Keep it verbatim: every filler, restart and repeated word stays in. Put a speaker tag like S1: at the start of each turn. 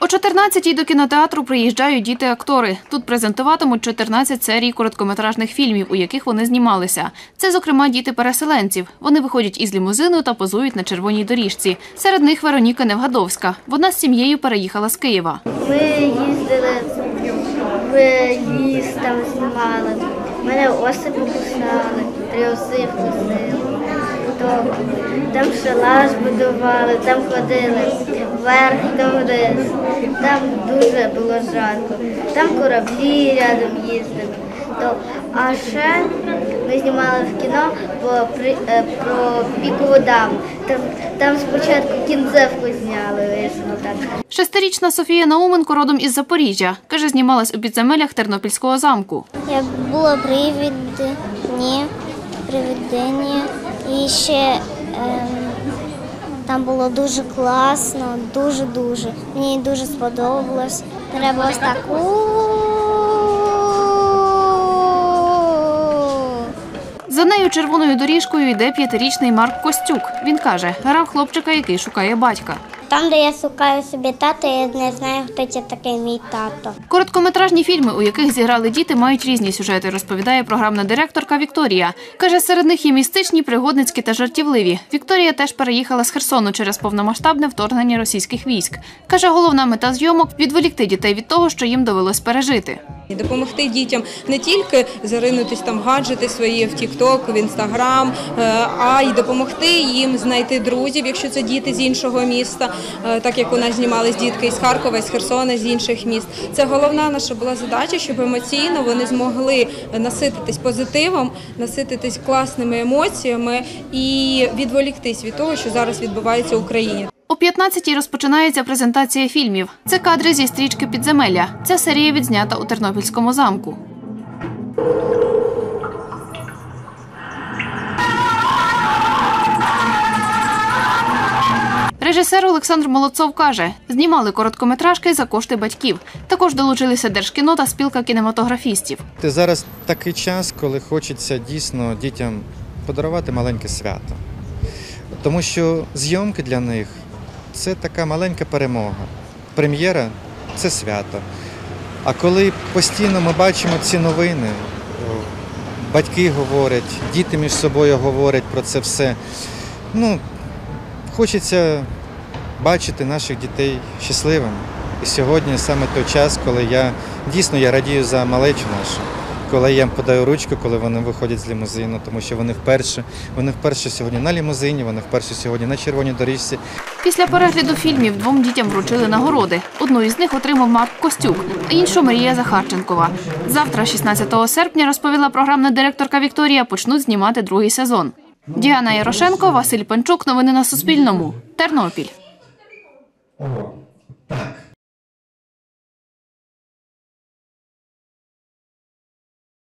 S1: чотирнадцятій до кінотеатру приїжджають діти-актори. Тут презентуватимуть чотирнадцять серій короткометражних фільмів, у яких вони знімалися. Це, зокрема, діти переселенців. Вони виходять із лімузину та позують на червоній доріжці. Серед них Вероніка Невгадовська. Вона з сім'єю переїхала з Києва.
S2: Ми їздили в ліс, там знімали. Мене оси покусали, три оси вкусили. Там шалаш будували, там ходили вверх, там вниз. Там дуже було жарко. Там кораблі рядом їздили. А ще ми знімали в кіно про, про пікову даму. Там, там спочатку кінцевку зняли, вийшло так.
S1: Шестирічна Софія Науменко родом із Запоріжжя. Каже, знімалась у підземеллях Тернопільського замку.
S3: Як було привидіння, привидіння. І ще ем, там було дуже класно, дуже-дуже. Мені дуже сподобалось. Треба ось так.
S1: За нею червоною доріжкою йде п'ятирічний Марк Костюк. Він каже, грав хлопчика, який шукає батька.
S3: Там, де я шукаю собі тата, я не знаю, хто це такий мій тато.
S1: Короткометражні фільми, у яких зіграли діти, мають різні сюжети, розповідає програмна директорка Вікторія. Каже, серед них є містичні, пригодницькі та жартівливі. Вікторія теж переїхала з Херсону через повномасштабне вторгнення російських військ. Каже, головна мета зйомок – відволікти дітей від того, що їм довелось пережити.
S4: І допомогти дітям не тільки заринутись там в гаджети свої, в тік-ток, в інстаграм, а й допомогти їм знайти друзів, якщо це діти з іншого міста, так як у нас знімались дітки з Харкова, з Херсона, з інших міст. Це головна наша була задача, щоб емоційно вони змогли насититись позитивом, насититись класними емоціями і відволіктись від того, що зараз відбувається в Україні.
S1: О п'ятнадцятій розпочинається презентація фільмів. Це кадри зі стрічки «Підземелля». Ця серія відзнята у Тернопільському замку. Режисер Олександр Молодцов каже, знімали короткометражки за кошти батьків. Також долучилися Держкіно та спілка кінематографістів.
S5: Зараз такий час, коли хочеться дійсно дітям подарувати маленьке свято. Тому що зйомки для них – це така маленька перемога. Прем'єра – це свято. А коли постійно ми бачимо ці новини, батьки говорять, діти між собою говорять про це все, ну, хочеться бачити наших дітей щасливими. І сьогодні саме той час, коли я дійсно я радію за малечу нашу, коли я їм подаю ручку, коли вони виходять з лімузину, тому що вони вперше, вони вперше сьогодні на лімузині, вони вперше сьогодні на червоній доріжці.
S1: Після перегляду фільмів двом дітям вручили нагороди. Одну із них отримав Марк Костюк, а іншу – Марія Захарченкова. Завтра, шістнадцятого серпня, розповіла програмна директорка Вікторія, почнуть знімати другий сезон. Діана Ярошенко, Василь Панчук. Новини на Суспільному. Тернопіль.